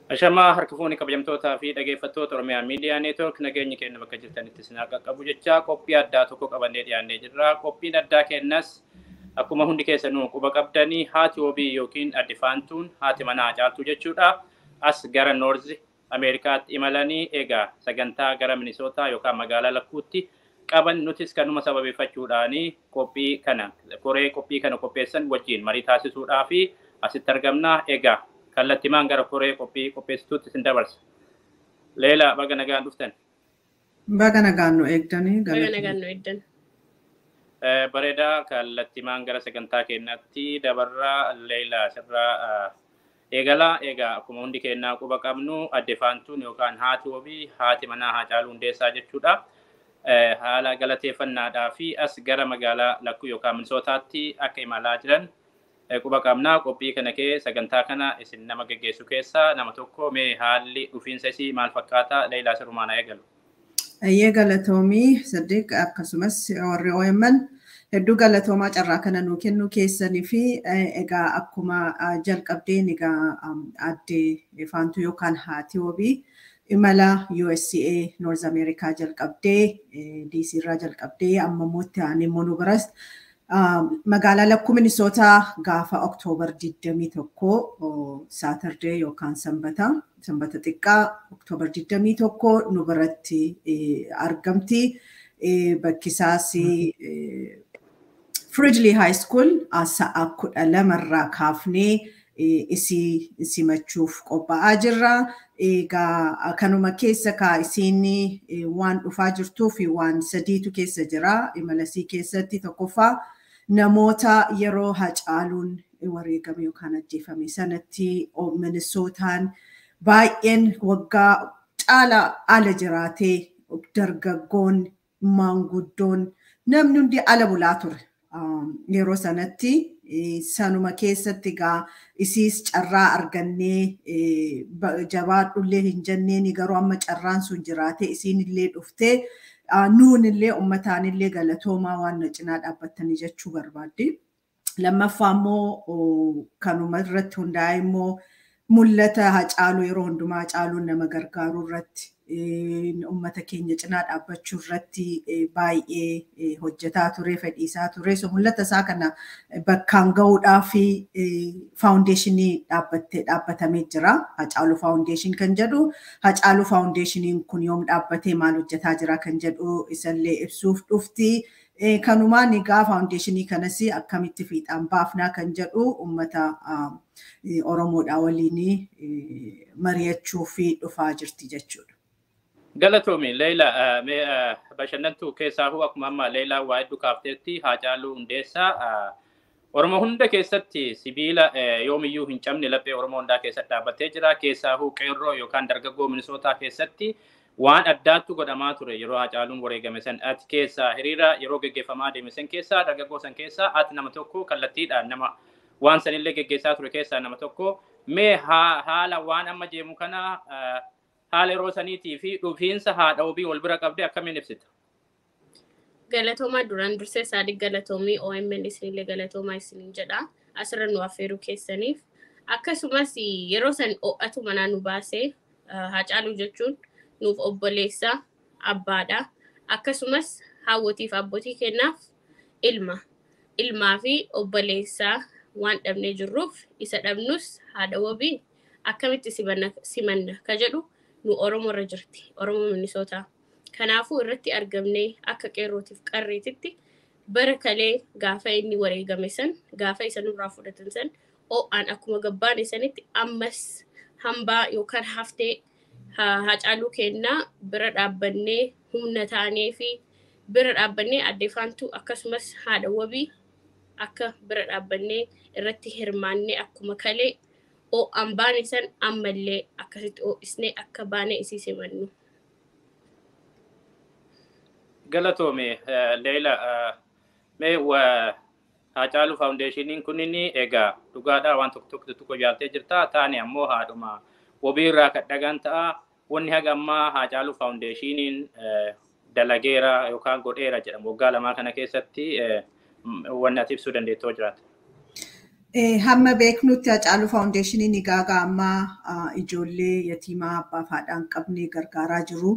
Ashama harkifuuni kabajamtootaa fi dhaggeeffattoota Oromiyaa Miidiyaa Neetwoork nageenya keenya bakka jirtanitti isin qaqqabu jecha qophii addaa tokko qabannee dhiyaannee jirra. Qophiin addaa kennas akkuma hundi keessanuu quba qabdanii haati wabii yookiin addifaantuun haati manaa caaltuu jechuudha. As gara Noorzi Ameerikaatti imalanii egaa sagantaa gara Minisootaa yookaan magaalaa Lakkuutti qaban nutis kanuma sababeeffachuudhaanii qophii kana qopheessan wajjin marii taasisuudhaa fi asitti argamna egaa. Kallattimaan gara koree qopheessituutti isin dabarsa. Leela baga nagaan dhuftan. Baga nagaan nu eegdanii. Baga nagaan nu eegdan. Bareedaa kallattimaan gara sagantaa keenyaatti dabarraa Leela sirraa eegalaa egaa akkuma hundi keenyaa quba qabnu addefaantuun yookaan haati wabii haati manaa Haacaaluu Hundeessaa jechuudha. Haala galateeffannaadhaa fi as gara magaalaa Lakkuu yookaan Minisootaatti akka imalaa jiran. Quba qabnaa qophii kana sagantaa kana isin nama geggeessu keessaa nama tokko mee haalli dhufiinsa isii maal fakkaata Leelaa sirumaan eegalu. Ayyee galatoomii Saddiq akkasumas warri OMN hedduu galatoomaa carraa kana nuu kennu keessanii fi egaa akkuma jalqabdeen egaa adde faantuu yookaan haati wabii imala USCA North America jalqabdee DC irraa jalqabdee amma mootti aanee nu biras magaalaa Lakkuu Minisootaa gaafa Oktoobar 21 Saatardee yookaan sanbata xiqqaa Oktoobar 21 nu biratti argamti. Bakkisaas Fridley High School sa'a 12 irraa kaafnee isii simachuuf qophaa'aa jirra. Egaa kanuma keessa isiin waan dhufaa jirtuu fi waan sadiitu keessa jira. Imalasii keessatti tokkoffaa namoota yeroo Haacaaluun wareegame yookaan ajjeefame sanatti Minisootaan baay'een waggaa caala ala jiraatee dargaggoon maanguddoon namni hundi ala bulaa ture. Yeroo sanatti sanuma keessatti gaa isiis carraa argannee jabaadhullee hin jenneen garuu amma carraan sun jiraate isiin illee dhuftee nuun illee ummataan illee galatoomaa waan cinaa dhaabbattanii jechuu barbaadde. Lammaffaa immoo kanuma irratti hundaa'e immoo mul'ata Haacaaluu yeroo hundumaa Haacaaluun nama gargaaruu irratti ummata keenya cinaa dhaabbachuu irratti baay'ee hojjetaa ture fedhiisaa ture. So mul'ata isaa kana bakkaan ga'uudhaaf faawundeeshinii dhaabbatamee jira. Haacaaluu faawundeeshin kan jedhu Haacaaluu faawundeeshiniin kun yoom dhaabbatee maal hojjetaa jira kan jedhu isallee ibsuuf dhufti. Kanumaan egaa faawundeeshinii kanas akkamitti fiixaan baafnaa kan jedhu ummata Oromoodhaa waliin mari'achuuf dhufaa jirti jechuudha. Galatoomi Leela bashannantuu keessaa akkuma amma Leelaa waa hedduu kaafteetti Haacaaluu Hundeessaa Oromoo hunda keessatti sibiila yoomiyyuu hin cabne laphee Oromoo hundaa keessatti dhaabbatee jira. Keessaa qeerroo yookaan dargaggoo Minisootaa keessatti waan addaattu godhamaa ture yeroo Haacaaluun wareegame san ati keessaa hiriira yeroo geggeeffamaa deeme san keessaa dargaggoo san keessaa ati nama tokko kallattiidhaan nama waan sanillee geggeessaa ture keessaa nama tokko mee haala waan amma jeemu kana haala yeroo saniitii fi dhufiinsa haadha wabii wal bira qabdee akkamiin ibsita? Galatoomaa duraan dursee Saadiq galatoomii OMN isinillee galatoomaa isiniin jedha. Asirra nu affeeruu keessaniif akkasumas yeroo san o'atu manaa nu baasee Haacaaluu jechuun nuuf obboleessa abbaadha. Akkasumas haawwotiif abbootii kennaaf ilmaa fi obboleessaa waan dhabnee jirruuf isa dhabnus haadha wabii akkamitti simanna ka jedhu nu Oromoo irra jirti. Oromoo Minisootaa. Kanaafuu irratti argamnee akka qeerrootiif qarreetitti bara kalee gaafa inni wareegame san gaafa isa nurraa fudhatan san o'aan akkuma gabbaane sanitti ammas hambaa yookaan haftee Haacaaluu kennaa bira dhaabbannee humna taanee fi bira dhaabbannee addefaantuu akkasumas haadha wabii akka bira dhaabbannee irratti hirmaannee akkuma kalee o'aan baane san ammallee akkasitti o'isnee akka baane isii simannu. Galatoome Leela mee Haacaaluu faawundeeshiniin kunniin egaa dhugaadhaa waan tokko jaaltee jirta taane ammoo haadhuma wabii irraa kadhagan ta'a wanni haga ammaa Haacaaluu faawundeeshiniin dalageera yookaan godheera jedhamu waggaa lamaa kana keessatti wanni ati ibsuu dandeettoo jiraata. Hamma beeknutti Hacaaluu Faawundeeshiniin Igaagaa amma ijoollee yatiimaa abbaa fi haadha hin qabne gargaaraa jiru.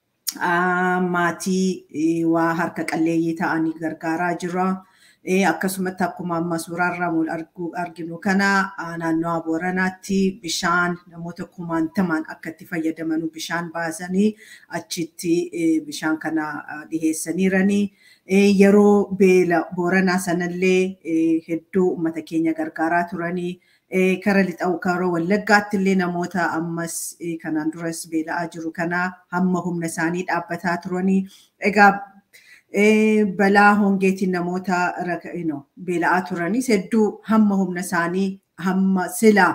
Maatii waa harka qalleeyyii ta'anii gargaaraa jira. Akkasumatti akkuma amma suuraarraa arginu kana naannoo Booranaatti bishaan namoota kumaantamaan akka itti fayyadamanu bishaan baasanii achitti bishaan kana dhiheessaniiranii. Yeroo beela Booranaa sanallee hedduu uummata keenya gargaaraa turanii. Kara lixaa kara Wallaggaatti illee namoota ammas kanaan duras beela'aa jiru kana hamma humna isaanii dhaabbataa turanii. Egaa balaa hongeetiin namoota beela'aa turanis hedduu hamma humna isaanii hamma silaa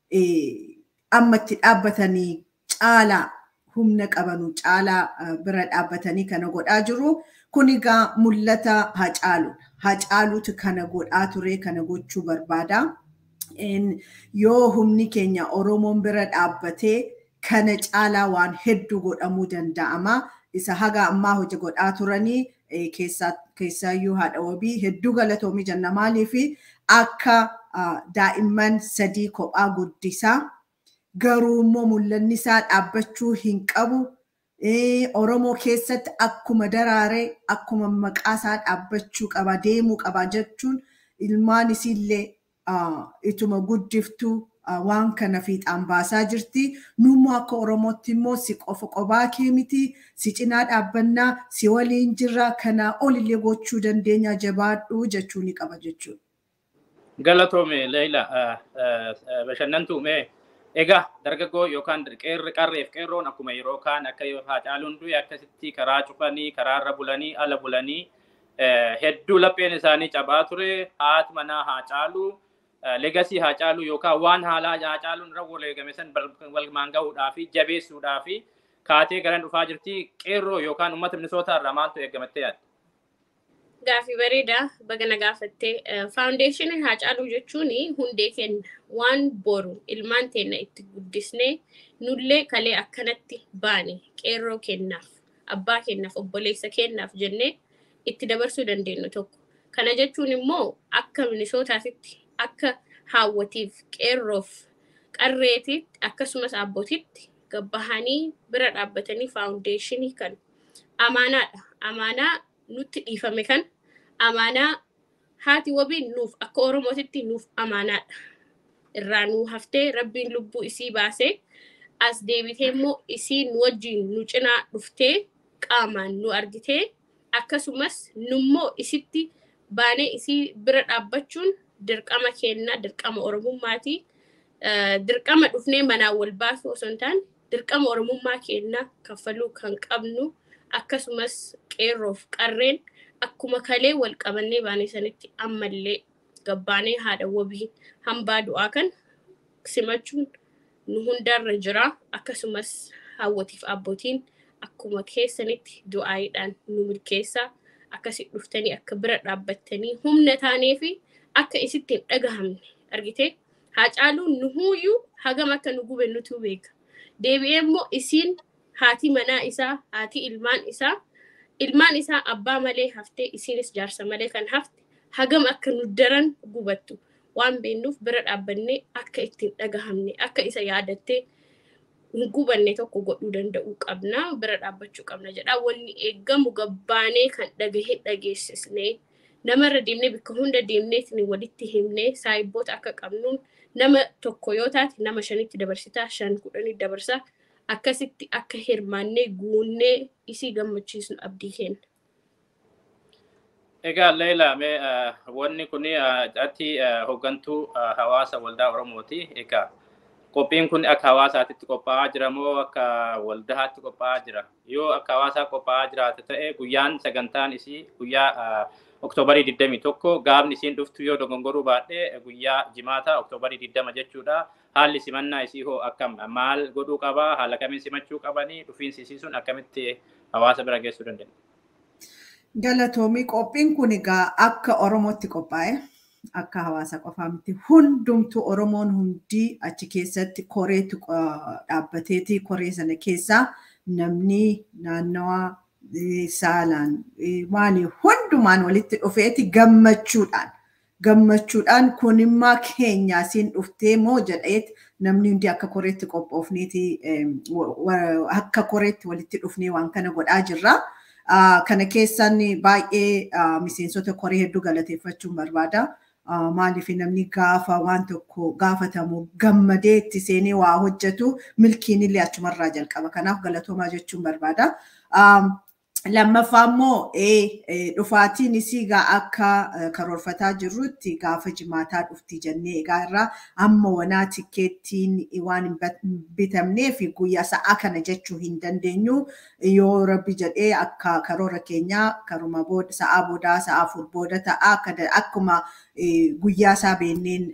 amma itti dhaabbatanii caalaa humna qabanu caalaa bira dhaabbatanii kana godhaa jiru. Kun egaa mul'ata Hacaaluudha. Hacaaluutu kana godhaa ture kana gochuu barbaada. Yoo humni keenya Oromoon bira dhaabbatee kana caalaa waan hedduu godhamuu danda'ama. Isa haga ammaa hojii godhaa turanii keessaayyuu haadha wabii hedduu galatoomii jenna maaliif akka daa'imman 3 kophaa guddisaa garuu immoo mul'anni isaa dhaabbachuu hin qabu. Oromoo keessatti akkuma daraaree akkuma maqaa isaa dhaabbachuu qaba deemuu qaba jechuun ilmaan isiillee ituma guddiftuu waan kana fiixaan baasaa jirti. Nummoo akka Oromootti immoo si qofa qobaa kee miti si cinaa dhaabbannaa si waliin jirra kana olillee gochuu dandeenya jabaadhu jechuu ni qaba jechuudha. Galatoome Leila bashannantu mee egaa dargaggoo yookaan qarreef qeerroon akkuma yeroo kaan akka Hacaaluun du'e akkasitti karaa cufanii karaarra bulanii ala bulanii hedduu lapheen isaanii cabaa ture. Haati manaa Hacaaluu legacy Hacaaluu yookaan waan haalaa Hacaaluun irra waleegame san walmaan gahuudhaa fi jabeessuudhaa fi kaatee garan dhufaa jirti. Qeerroo yookaan uummata Minisootaa irraa maaltu eeggamattee yaadda? Gaaffii bareedaa bagana gaafattee faawundeeshiniin Hacaaluu jechuun hundee kenna waan boru ilmaan teenya itti guddisnee nullee kalee akkanatti baane qeerroo kennaaf abbaa kennaaf obboleessa kennaaf jennee itti dabarsuu dandeenyu tokko. Kana jechuun immoo akka Minisootaatitti akka haawwatiif qeerroof qarreetitti akkasumas abbootitti gabbahanii bira dhaabbatanii faawundeeshinii kan amaanaadha. Amaanaa nutti dhiifame kan amaanaa haati wabiin nuuf akka Oromootitti nuuf amaanaadha. Irraa nuu haftee Rabbiin lubbuu isii baasee as deebitee immoo isiin wajjin nu cinaa dhuftee qaamaan nu argitee akkasumas nummoo isitti baanee isii bira dhaabbachuun dirqama keenna dirqama Oromummaati. Dirqama dhufnee manaa wal baasuu osoo hin taane dirqama Oromummaa keenna kaffaluu kan qabnu. Akkasumas qeerroof qarreen akkuma kalee wal qabannee baanee sanitti ammallee gabbaanee haadha wabii hambaa du'aa kan simachuun nu hundarra jira. Akkasumas haawwatiif abbootiin akkuma keessanitti du'aayiidhaan nu milkeessaa akkasi dhuftanii akka bira dhaabbattanii humna taanee fi akka isitti hin dhagahamne argitee Hacaaluun nu huyyuu hagam akka nu gube nutu beeka. Deebi'ee immoo isiin haati manaa isaa haati ilmaan isaa abbaa malee haftee isiinis jaarsa malee kan hafte hagam akka nu daran gubattu waan beennuuf bira dhaabbannee akka ittiin dhagahamne akka isa yaadattee hin gubanne tokko godhuu danda'uu qabna bira dhaabbachuu qabna jedha. Wanni eeggamu gabbaanee kan dhagahee dhageessisnee namarra deemnee bakka hunda deemneetiin walitti himnee saayibboota akka qabnuun nama tokko yoo taate nama 5 dabarsitaa 5 10 dabarsaa. Akkasitti akka hirmaannee guunnee isii gammachiisnu abdii kenna. Egaa Leila mee wanni kun ati hoggantuu hawaasa waldaa Oromooti. Egaa qophiin kun akka hawaasaatti qophaa'aa jira moo akka waldaatti qophaa'aa jira? Yoo akka hawaasaa qophaa'aa jiraate ta'e guyyaan sagantaan isii guyyaa Oktoobarii 21 gaafni isiin dhuftu yoo dogongoruu baadhee guyyaa jimaata Oktoobarii 20 jechuudha. Haalli simannaa isii hoo akkam maal godhuu qaba haala kamiin simachuu qabanii dhufiinsi isii sun akkamitti hawaasa bira geessuu dandeenya? Galatoomii qophiin kun egaa akka Oromootti qophaa'e akka hawaasa qofaa miti hundumtu Oromoon hundi achi keessatti koreetu dhaabbateeti koree sana keessaa namni naannawaa saalaan waan hundumaan walitti dhufeeti gammachuudhaan gammachuudhaan kunimmaa keenya siin dhuftee moo jedheet namni hundi akka koreetti qophoofneeti akka koreetti walitti dhufnee waan kana godhaa jirra. Kana keessan baay'ee miseensota koree hedduu galateeffachuun barbaada. Maaliif namni gaafa waan tokko gaafatamu gammadee itti seenee waa hojjetu milkiin illee achumarraa jalqaba. Kanaaf galatoomaa jechuun barbaada. Lammaffaa immoo dhufaatiin isii akka karoorfataa jirrutti gaafa jimaataa dhufti jennee egaa irraa amma wanaa tikeettiin waan hin bitamnee fi guyyaa sa'a kana jechuu hin dandeenyu yoo rabbi jedhee akka karoora keenyaa karuma booda sa'a boodaa sa'a afur booda ta'a akkuma guyyaa isaa beenneen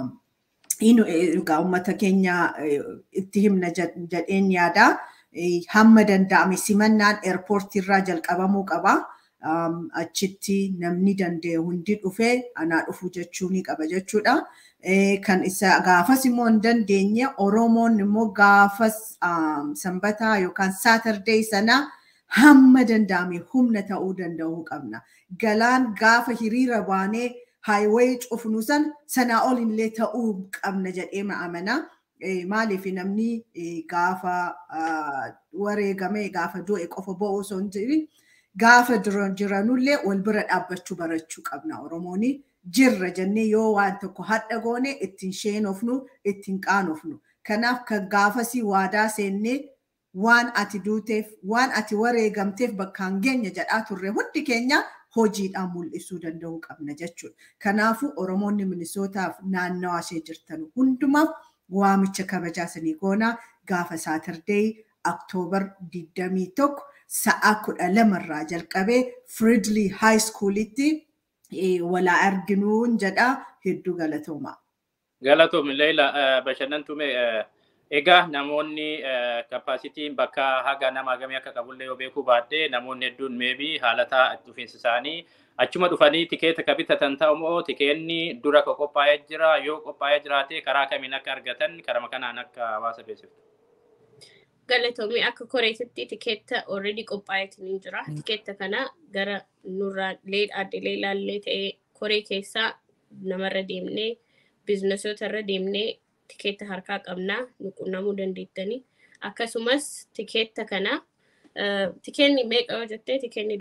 uummata keenya itti himna jedheen yaada. Hamma danda'ame simannaan eerpoortii irraa jalqabamuu qaba. Achitti namni danda'e hundi dhufee anaa dhufuu jechuu ni qaba jechuudha. Kan isa gaafas immoo hin dandeenye Oromoon immoo gaafas sanbataa yookaan Saatardee sana hamma danda'ame humna ta'uu danda'uu qabna. Galaan gaafa hiriira baanee haayiwee cufnu sanaa ol illee ta'uu qabna jedhee amana. Maaliif namni gaafa wareegame gaafa du'e qofa bo'uu osoo hin jirin gaafa jiranullee wal bira dhaabbachuu barachuu qabna. Oromoon jirra jennee yoo waan tokko hadha goone ittiin sheenofnu ittiin qaanofnu. Kanaaf kan gaafasii waadaa seennee waan ati duuteef waan ati wareegamteef bakkaan geenya jedhaa turre hundi keenya hojiidhaan mul'isuu danda'uu qabna jechuudha. Kanaafuu Oromoonni Minisootaaf naannawaa ishee jirtan hundumaaf waamicha kabajaa sanii goona gaafa Saatardee Oktoobar 21 sa'a 12 irraa jalqabee Fridley High Schoolitti walaa arginuun jedha. Hedduu galatooma. Galatoomii Leela bashannantume egaa namoonni kapasitiin bakka haga nama gamii akka qabullee yoo beekuu baadde namoonni hedduun meebii haalataa dhufiinsa isaanii achuma dhufanii tikeeta ka bitatan ta'umoo tikeenni dura ka qophaa'ee jira yoo qophaa'ee jiraate karaa kamiin akka argatan karama kanaan akka hawaasa beeksiftu. Galatoomii akka koreetitti tikeetta already qophaa'eetiin jira. Tikeetta kana gara nurraa addelee ilaallee ta'ee koree keessaa namarra deemnee biizinesoota irra deemnee tikeetta harkaa qabnaa nuqunnamuu dandeettanii. Akkasumas tikeetta kana tikeenni meeqa yoo jettee tikeenni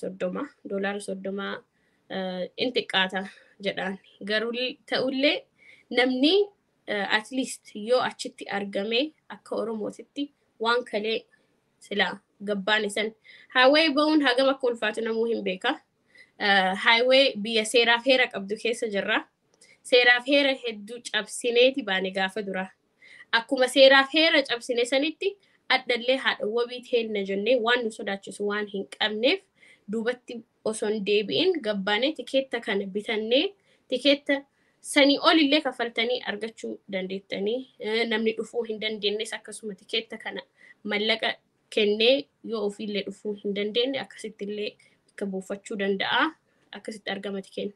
$30 in xiqqaata jedhaan. Garuu ta'ullee namni at least yoo achitti argame akka Oromootitti waan kalee sila gabbaan isan highway ba'uun hagam akka ulfaatu namuu hin beeka. Highway biyya seeraaf heera qabdu keessa jirra. Seeraaf heera hedduu cabsineeti baane gaafa dura. Akkuma seeraaf heera cabsine sanitti addallee haadha wabii teenna jennee waan nu sodaachisu waan hin qabneef duubatti osoo hin deebi'in gabbaanee tikeetta kana bitannee tikeetta sanii olillee kafaltanii argachuu dandeettanii. Namni dhufuu hin dandeenyes akkasuma tikeetta kana mallaqa kennee yoo ofiillee dhufuu hin dandeenye akkasittillee akka buufachuu danda'a. Akkasitti argama tikeenni.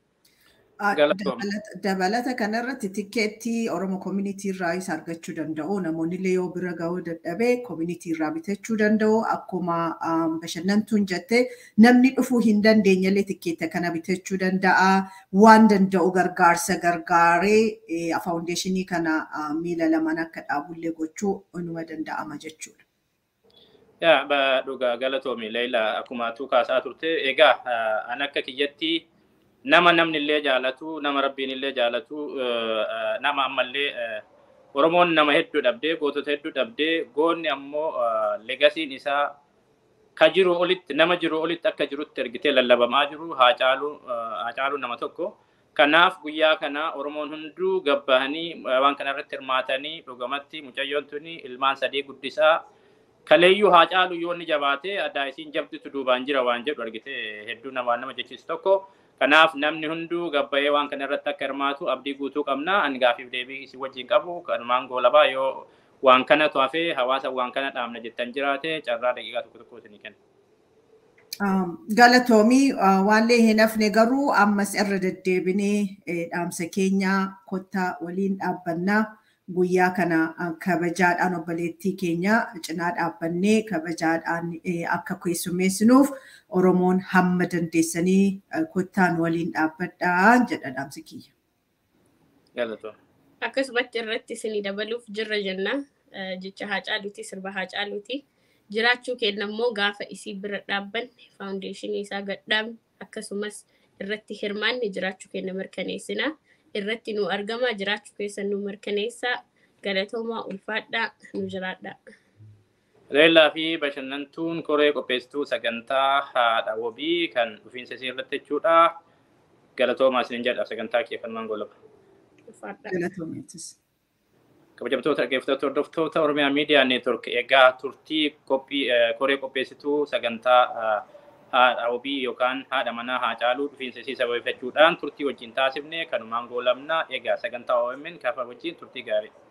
Dabalata kanarratti tikeettii Oromo Community irraa isa argachuu danda'u. Namoonni illee yoo bira ga'uu dadhabee community irraa bitachuu danda'u. Akkuma bashannantuun jette namni dhufuu hin dandeenye illee tikeetta kana bitachuu danda'a. Waan danda'u gargaarsa gargaaree foundationii kana miila lamaan akka dhaabullee gochuu inuma danda'ama jechuudha. Yaa dhugaa galatoomi Leela akkuma tu kaasaa turte egaa an akka kiyyatti nama namni illee jaalatu nama rabbiin illee jaalatu nama ammallee Oromoon nama hedduu dhabdee gootota hedduu dhabdee goonni ammoo legasiin isaa ka jiru olitti nama jiru olitti akka jirutti ergitee lallabamaa jiru haa caalu nama tokko. Kanaaf guyyaa kana Oromoon hunduu gabbahanii waan kana irratti hirmaatanii dhugamatti mucayyoon tuni ilmaan sadii guddisaa kaleeyyuu haa caalu yoo inni jabaate addaa isiin jabditu duubaan jira waan jedhu argitee hedduu nama jechiisu tokko. Kanaaf namni hunduu gabbayee waan kana irratti akka hirmaatu abdii guutuu qabna. Ani gaafiif deebii isin wajjin qabu kanumaan goolabaa yoo waan kana to'afee hawaasa waan kana dhaamna jettan jiraate carraa daqiiqaa tokko isinii kenna. Galatoomii waanlee hin hafne garuu ammas irra deddeebinee dhaamsa keenya kottaa waliin dhaabbannaa guyyaa kana kabajaadhaan obboleettii keenya cinaa dhaabbannee kabajaadhaan akka keessummeessinuuf Oromoon hamma dandeessanii kottaan waliin dhaabbadhaa jedha dhaamsi kiyya. Akkasumatti irratti isinii dabaluuf jirra jenna. Jecha Haacaaluuti sirba Haacaaluuti. Jiraachuu keenya immoo gaafa isii bira dhaabbanne faawundeeshinii isaa gadhaabne akkasumas irratti hirmaanne jiraachuu keenya mirkaneessina. Irratti nu argama jiraachuu keessan nu mirkaneessa. Galatoomaa ulfaadhaa nu jiraadhaa. Leellaa fi bashannantuun koree qopheessituu sagantaa haadha wabii kan dhufiinsa isii irratti jechuudha. Galatoomaa isin jedha sagantaa keeffannaan golaba. Galatoomeetis. Kabajamtoota dhaggeeffattoota hordoftoota Oromiyaa Miidiyaa Neetwork egaa turtii koree qopheessituu sagantaa haadha wabii yookaan haadha manaa Haacaaluu dhufiinsa isii sababeeffachuudhaan turtii wajjin taasifne kanumaan goolabna egaa sagantaa OMN kafa wajjin turtii gaarii.